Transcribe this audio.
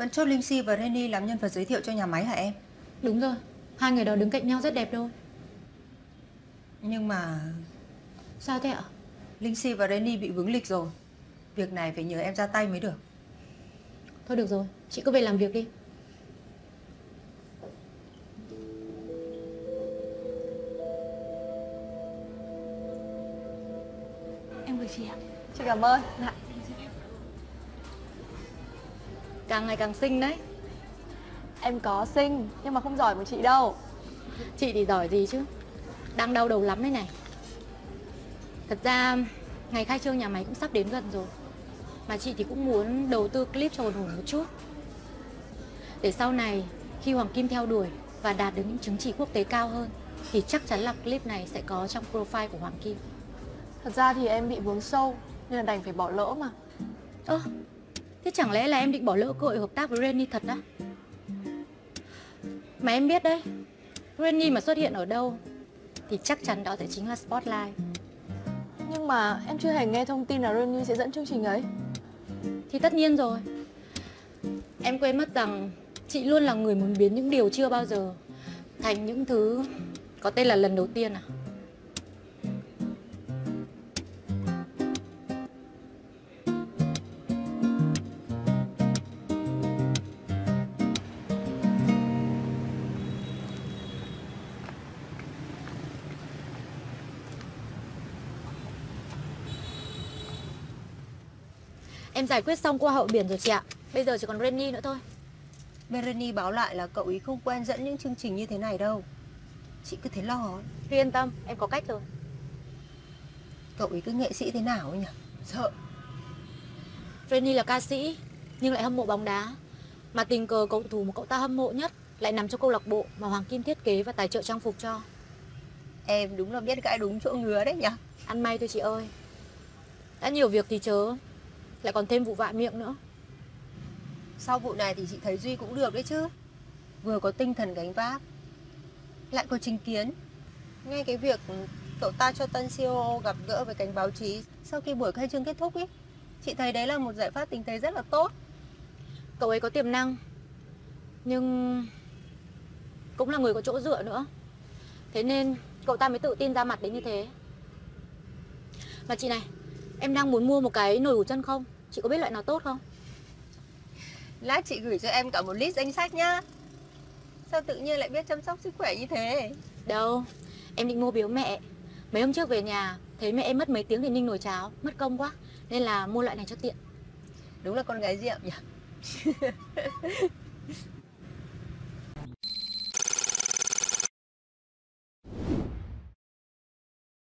Vẫn chốt Linh Si và Renny làm nhân vật giới thiệu cho nhà máy hả em? Đúng rồi, hai người đó đứng cạnh nhau rất đẹp thôi. Nhưng mà Sao thế ạ? Linh Si và Renny bị vướng lịch rồi. Việc này phải nhờ em ra tay mới được. Thôi được rồi, chị cứ về làm việc đi. Em gửi chị ạ. Chị cảm ơn. Dạ. Càng ngày càng xinh đấy. Em có xinh nhưng mà không giỏi bằng chị đâu. Chị thì giỏi gì chứ, đang đau đầu lắm đấy này. Thật ra ngày khai trương nhà máy cũng sắp đến gần rồi, mà chị thì cũng muốn đầu tư clip cho ổn ổn một chút, để sau này khi Hoàng Kim theo đuổi và đạt được những chứng chỉ quốc tế cao hơn thì chắc chắn là clip này sẽ có trong profile của Hoàng Kim. Thật ra thì em bị vướng show nên là đành phải bỏ lỡ mà. Ơ, thế chẳng lẽ là em định bỏ lỡ cơ hội hợp tác với Renny thật á? Mà em biết đấy, Renny mà xuất hiện ở đâu thì chắc chắn đó sẽ chính là Spotlight. Nhưng mà em chưa hề nghe thông tin là Renny sẽ dẫn chương trình ấy. Thì tất nhiên rồi. Em quên mất rằng chị luôn là người muốn biến những điều chưa bao giờ thành những thứ có tên là lần đầu tiên à? Em giải quyết xong qua hậu biển rồi chị ạ. Bây giờ chỉ còn Renny nữa thôi. Bên Renny báo lại là cậu ý không quen dẫn những chương trình như thế này đâu. Chị cứ thấy lo ấy. Huy yên tâm, em có cách rồi. Cậu ý cứ nghệ sĩ thế nào ấy nhỉ? Sợ. Renny là ca sĩ nhưng lại hâm mộ bóng đá, mà tình cờ cầu thủ mà cậu ta hâm mộ nhất lại nằm trong câu lạc bộ mà Hoàng Kim thiết kế và tài trợ trang phục cho. Em đúng là biết gãi đúng chỗ ngứa đấy nhỉ? Ăn may thôi chị ơi. Đã nhiều việc thì chớ, lại còn thêm vụ vạ miệng nữa. Sau vụ này thì chị thấy Duy cũng được đấy chứ. Vừa có tinh thần gánh vác, lại có chính kiến. Ngay cái việc cậu ta cho tân CEO gặp gỡ với cánh báo chí sau khi buổi khai trương kết thúc ý, chị thấy đấy là một giải pháp tình thế rất là tốt. Cậu ấy có tiềm năng, nhưng cũng là người có chỗ dựa nữa. Thế nên cậu ta mới tự tin ra mặt đến như thế. Mà chị này, em đang muốn mua một cái nồi ủ chân không? Chị có biết loại nào tốt không? Lát chị gửi cho em cả một list danh sách nhá. Sao tự nhiên lại biết chăm sóc sức khỏe như thế? Đâu, em định mua biếu mẹ. Mấy hôm trước về nhà thấy mẹ em mất mấy tiếng để ninh nồi cháo, mất công quá, nên là mua loại này cho tiện. Đúng là con gái Diệm nhỉ?